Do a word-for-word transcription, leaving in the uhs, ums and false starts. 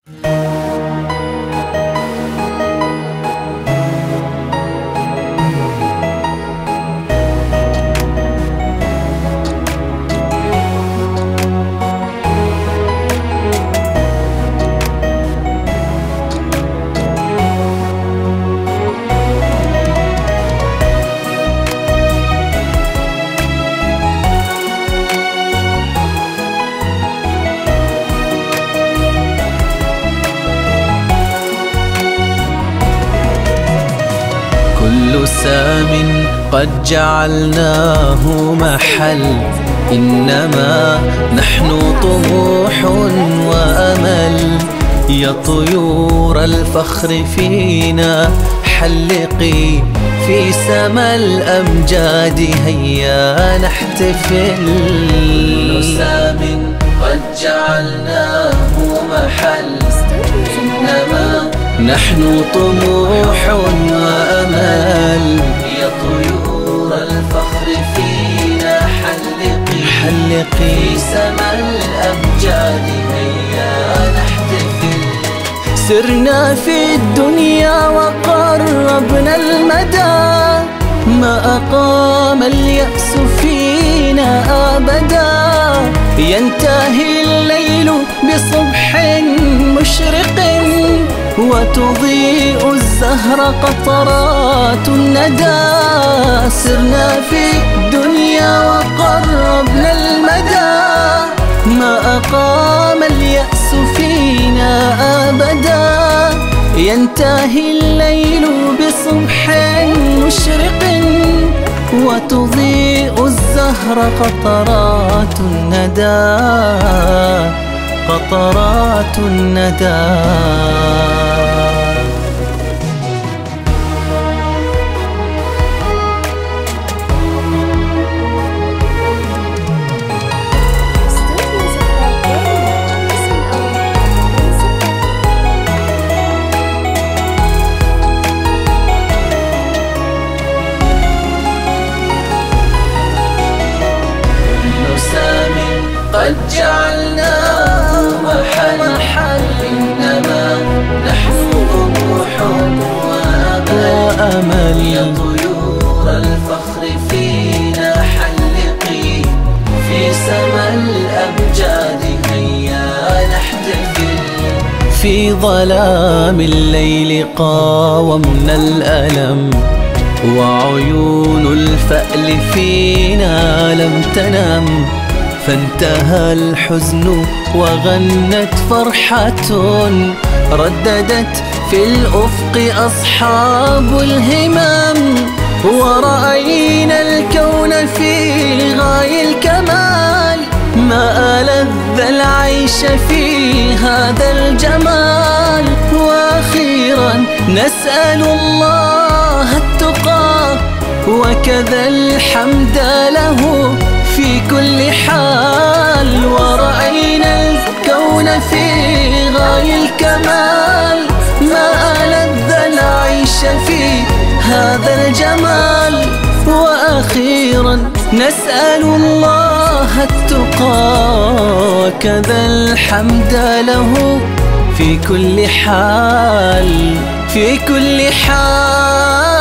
كل سام قد جعلناه محل، إنما نحن طموح وأمل. يا طيور الفخر فينا حلقي في سما الأمجاد، هيا نحتفل. كل سام قد جعلناه محل، إنما نحن طموح وأمل. يا طيور الفخر فينا حلقي حلقي في سما الأمجاد، هيا نحتفل. سرنا في الدنيا وقربنا المدى، ما أقام اليأس فينا أبدا. ينتهي الليل بصبح مشرق، وتضيء الزهر قطرات الندى. سرنا في الدنيا وقربنا المدى، ما أقام اليأس فينا أبدا. ينتهي الليل بصبح مشرق، وتضيء الزهر قطرات الندى، قطرات الندى. قد جعلناه محل، إنما نحن طموح وأمل. يا طيور الفخر فينا حلقي في سما الأمجاد، هيا نحتفل. في ظلام الليل قاومنا الألم، وعيون الفأل فينا لم تنم. فانتهى الحزن وغنت فرحة، رددت في الأفق أصحاب الهمم. ورأينا الكون في غاية الكمال، ما ألذ العيش في هذا الجمال. وأخيرا نسأل الله التقى، وكذا الحمد له في كل حال. ورأينا الكون في غاية الكمال، ما ألذ العيش في هذا الجمال. وأخيرا نسأل الله التقى، وكذا الحمد له في كل حال، في كل حال.